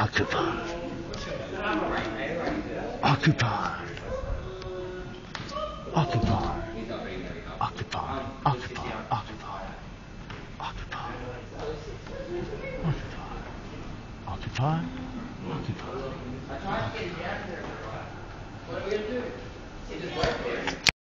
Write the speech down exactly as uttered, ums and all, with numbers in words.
Occupy. Occupy. Occupy. Occupy. Occupy. Occupy. Occupy. Occupy. Occupy. Occupy. I tried to get him down there. What are we gonna do? He just wait there.